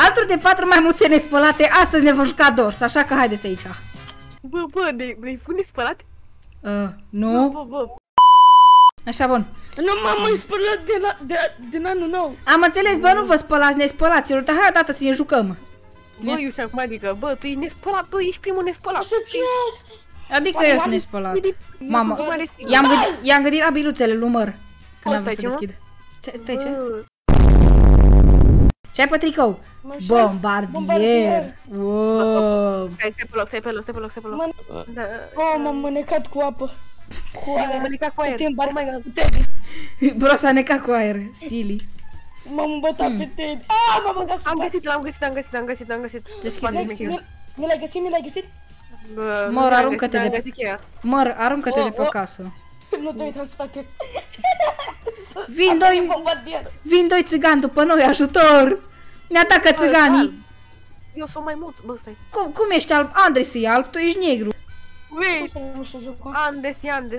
Alături de 4 maimuțe nespălate, astăzi ne vom juca Doors, așa că haideți aici. Bă, ne-ai făcut nespălate? Nu. Bă. Așa, bun. Nu m-am mai spălat din anul nou. Am înțeles, bă, nu vă spălați nespălaților, dar hai odată să ne jucăm. Bă, eu știu acum, adică, bă, tu ești nespălat, bă, ești primul nespălat. Adică eu sunt nespălat. Mamă, i-am gândit la biluțele lui Măr. Când am vrut să deschid. Stai, ce? Ce ai pe tricou? Bombardier! Wow! Stai pe loc. M-am mânecat cu apă. M-am mânecat cu aer. Bro, s-a necat cu aer, Silly. M-am îmbătat pe Ted. M-am băgat sub. Am găsit. Mi l-ai găsit? Măr, aruncă-te de... Măr, aruncă-te de pe casă. Nu te uita în spate. Vin doi țigani după noi, ajutor! Ne atacă țiganii! Eu sunt mai mulți, bă, stai. Cum ești alb? Andres e alb, tu ești negru. Andes.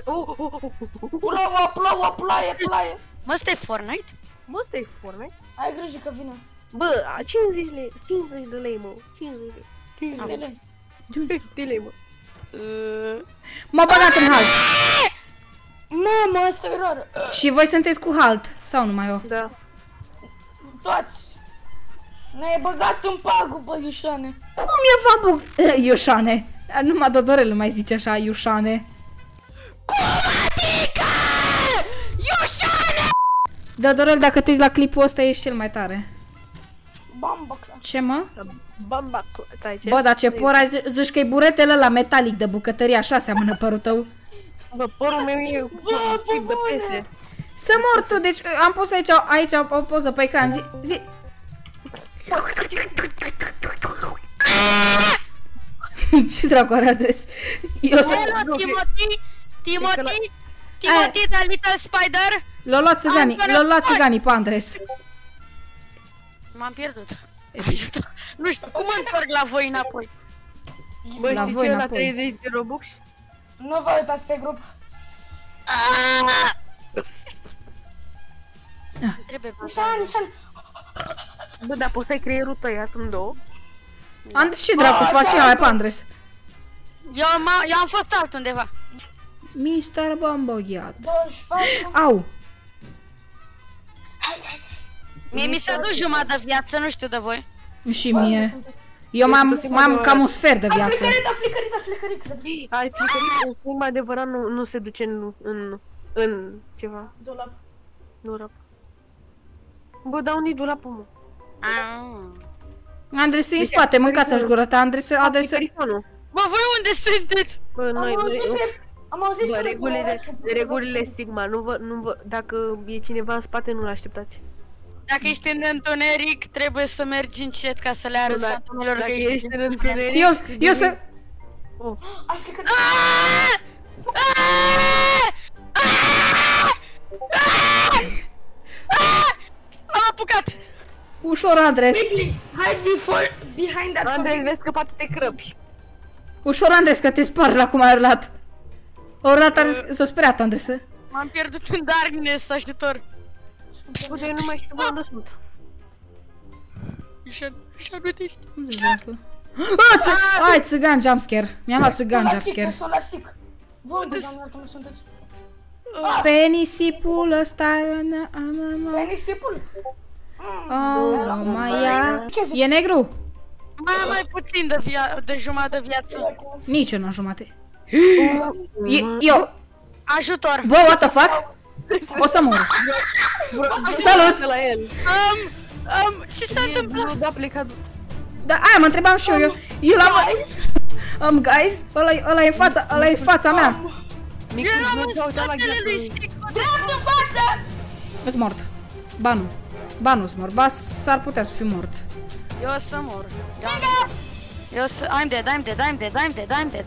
Plaie. Mă, stai Fortnite? Mă, stai Fortnite? Ai grijă că vine. Bă, 50 de lei, mă. 50 de lei, mă. M-a băgat în halt. Mamă, asta e rară. Și voi sunteți cu halt, sau numai eu? Da. Toți. Ne-ai băgat în pagubă, Iușane. Cum e vabă? Iușane. Numai Dodorel nu mai zice așa, Iușane. Cum adică? Iușane! Dodorel, dacă te uiți la clipul ăsta, ești cel mai tare. Bambacla. Ce, mă? Bambacla. Bă, dar ce por ai zici că e buretele ăla metalic de bucătărie, așa seamănă părul tău. Bă, părul meu e tip de pese. Să mor tu, deci am pus aici o poză pe ecran, zi. Ce dracu are adres? Timothy, the little spider. L-au luat țiganii pe Andres. M-am pierdut. Nu știu, cum mă întorc la voi înapoi? Bă, știi ce e la 30 de Robux? Nu vă uitați pe grup. Trebuie Șan. Bă, dar poți să-i creierul tăiat în două? Andres, ce dracu face ăla pe Andres? Eu am fost altundeva. Mr. Bomboghiat. 24. Au. Mie mi s-a dus jumătate de viață, nu știu de voi. Și mie. Eu m-am cam un sfert de viață. Flicărit, cred. Ai flicărit, un mai adevărat nu se duce în ceva. Dulap. Bă, dar unde-i dulapul, mă? Andres, în spate, mâncați-și gură ta, Andres. Bă, voi unde sunteți? Bă, noi... Am auzit regulile Sigma, nu vă, dacă e cineva în spate, nu-l așteptați. Dacă ești în întuneric, trebuie să mergi încet ca să le arăți fantomelor că ești în întuneric. Eu să... Ai flicărit. Am apucat! Ușor, Andres. Hide behind that. Andrei, vezi că poate te crăpi. Ușor, Andres, că te spargi la cum ai urlat. A urlat, s-a speriat, Andres. M-am pierdut în darkness, ajutor. Bă, eu nu mai știu unde sunt. Ușor, uite ești. Ai, țigan jumpscare. Mi-am luat țigan jumpscare. Sunt la sic. Vă, doamne, cum sunteți? Pe nisipul ăsta... Pe nisipul? E negru? Mai puțin de jumătate de viață. Nici eu n-am jumate. Eu. Ajutor. Bă, what the fuck? O să mor. Salut! Ce s-a întâmplat? Da, aia mă întrebam și eu. Eu l-am... Guys, ăla e în fața mea. Eram în spatele lui Stick. Drept în față! Ești mort. Ba nu-s mort. Ba s-ar putea să fiu mort. Eu o să mor. I'm dead.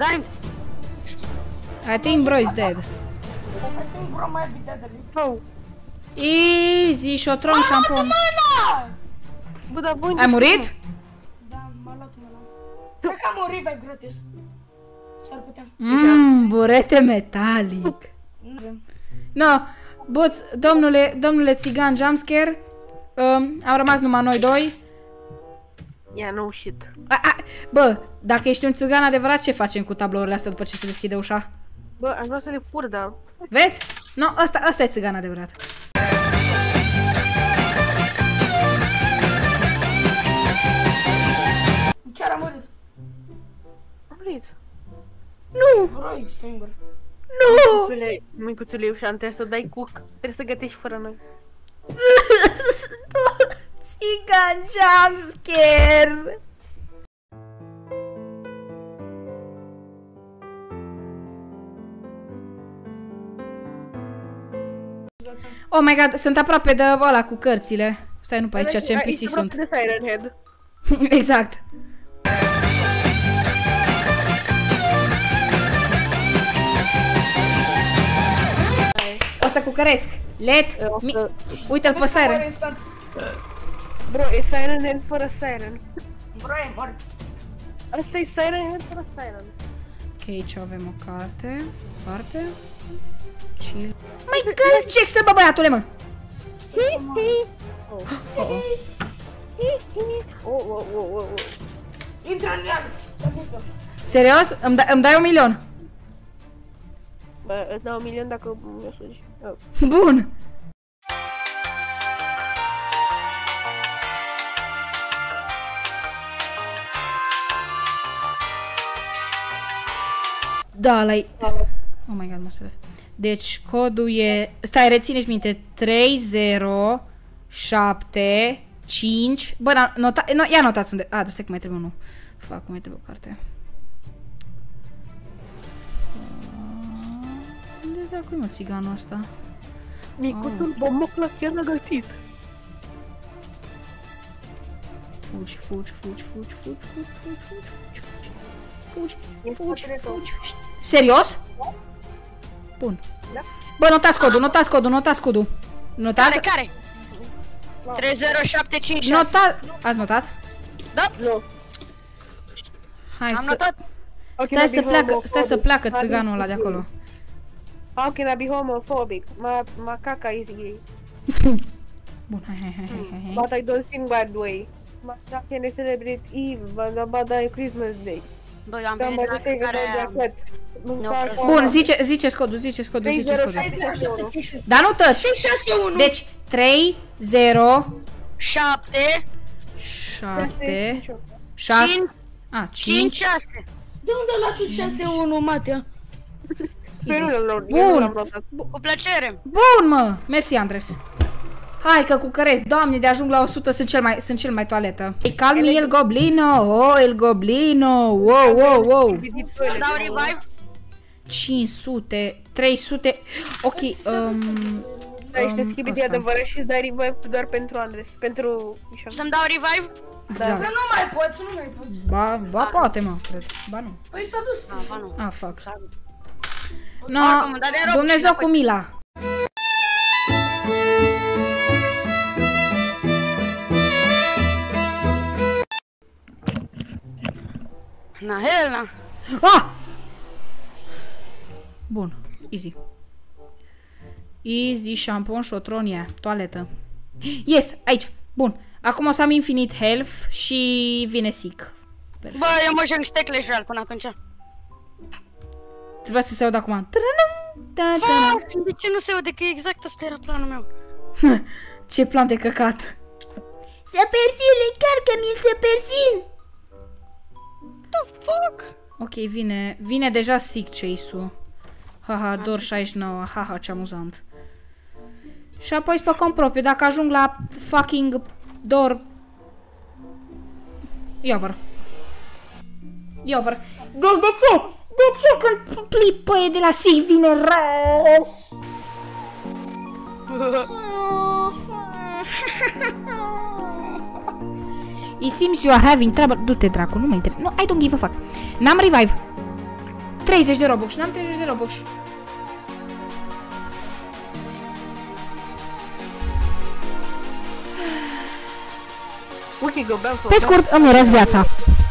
I think bro is dead. I think bro might be dead a bit. Easy, șotron, șampon. Bă, dar voi... Ai murit? Da, m-a luat. Cred că am murit, vai gratis. S-ar putea. Burete metalic. No, buț, domnule țigan jumpscare, am rămas numai noi doi. Yeah, no shit. Bă, dacă ești un țigan adevărat, ce facem cu tablourile astea după ce se deschide ușa? Bă, aș vrea să le fur, dar... Vezi? No, ăsta e țigan adevărat. Chiar am murit. Am murit. Nu! Vrei singur. Nu! Micuțule, ușa, trebuie să dai cuc. Trebuie să gătești fără noi. Țigan jumpscare! Oh my god, sunt aproape de ăla cu cărțile. Stai, nu pe aici, ce NPC sunt. De Siren Head. Exact. O să cucăresc. Uite-l pe Siren. Bro, e Siren Head fără Siren. Bro, e mort. Asta e Siren Head fără Siren. Ok, aici avem o carte. Parte. Chill. Michael Jackson, bă, băiatule, mă! Intră în ea. Serios? Îmi dai 1.000.000? Bă, îți dau 1.000.000 dacă mi-o sugi. Bun! Da, ăla-i... Oh my god, m-a speriat. Deci, codul e... Stai, rețineți minte. 3075... Bă, ia notați unde... A, stai că mai trebuie unul. Fac, mai trebuie o carte. Unde dracu-i, mă, țiganul ăsta? Micuțul bomocla chiar l-a gătit. Fugi, fugi, fugi, fugi, fugi, fugi, fugi, fugi, fugi, fugi, fugi, fugi. Serios? Bun. Bă, notați codul, notați codul, notați codul. Notați? Care? 30756. Ați notat? Da? Nu. Hai Am să... notat. Stai să pleacă țiganul ăla de acolo. How can I be homophobic? My caca is gay. Bun, hai. But I don't think bad way. My caca can celebrate Eve, but I Christmas Day. Bă, eu am venit Somebody la say care... Bun, ziceți codul, ziceți codul, ziceți codul. Dar nu tăți. 661. Deci, 3, 0, 7, 7, 6, 5, 6. De unde a luat tu 61, Matea? Bun. Cu plăcere. Bun, mă! Mersi, Andres. Hai că cucăresc. Doamne, de ajung la 100 sunt cel mai toaletă. E calmi el goblino. Oh, el goblino. Wow. Îmi dau revive? 500, 300. Ok, Da, ești schimbi de adevărat și îți dai revive doar pentru Andres. Pentru Mișan. Să-mi dau revive? exact. Nu mai poți, nu mai poți. Ba poate, mă, cred. Ba nu. Păi s-a dus. Ba nu. Ah, fuck. No, Dumnezeu cu mila. Na, Helena. Ah! Bun, easy. Easy, șampon, șotronie, toaletă. Yes, aici. Bun. Acum o să am infinite health și vine sick. Bă, eu mă joc niște Clash Royale până atunci. Trebuia să se aud acum. De ce nu se aude? Că exact ăsta era planul meu. Ce plan de căcat. Săpersile, carcă-mi săpersil! The fuck? Ok, vine deja sick chase-ul. Haha, dor 69, haha, ce amuzant. Și apoi spăcăm propriu, dacă ajung la fucking dor... Iovăr. Deci de ce? De ce când plipăie de la sick vine rău? It seems you are having trouble. Du-te, dracu, nu mă interesează. No, I don't give a fuck. N-am revive. 30 de Robux. N-am 30 de Robux. Uite, Pe scurt, îmi urăsc viața.